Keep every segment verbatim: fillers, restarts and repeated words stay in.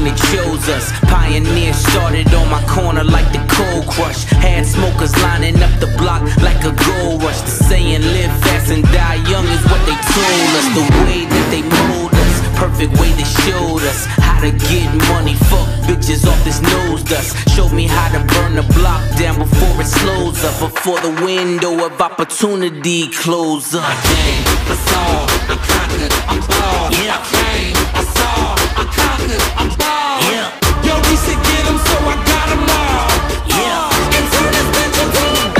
that chose us. Pioneers started on my corner like the cold crush. Had smokers lining up the block like a gold rush. The saying live fast and die young is what they told us. The way that they mold us, perfect way they showed us how to get money, fuck bitches off this nose dust. Showed me how to burn the block down before it slows up, before the window of opportunity closes up. I came, I saw, I conquered, I'm bald. Yeah. I came, I saw, I conquered, I'm bald. Yeah. Yo, we said get 'em, so I got 'em all. Yeah. Uh, and turn this bitch into a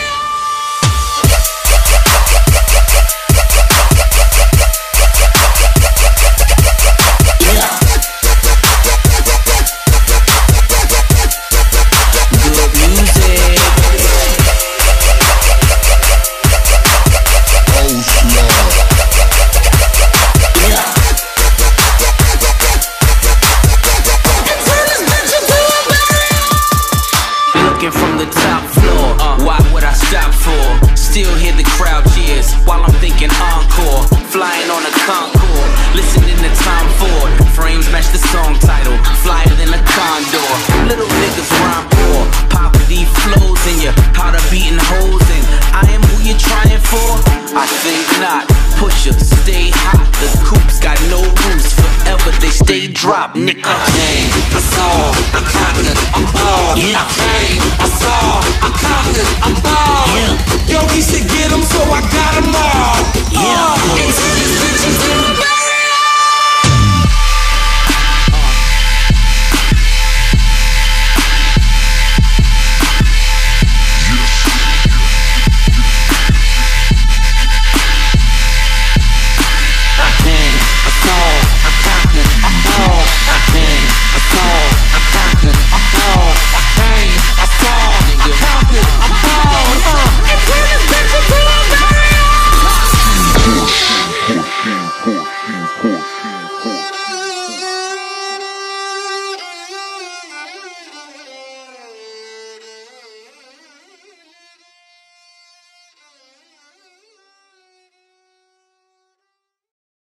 from the top floor, uh, why would I stop for? Still hear the crowd cheers while I'm thinking encore. Flying on a Concorde, listening to Tom Ford. Frames match the song title, flyer than a condor. Little niggas rhyme poor, poverty flows in you. How to beating hoes in. I am who you're trying for? I think not. Pusher, stay hot. The coops got no roofs, forever they stay dropped. Nigga, I came, I saw, I conquered, I'm bald. Yeah. I came, I saw, I conquered, I'm bald. Yeah. Yo, we said get 'em, so I got 'em all. Yeah. Uh,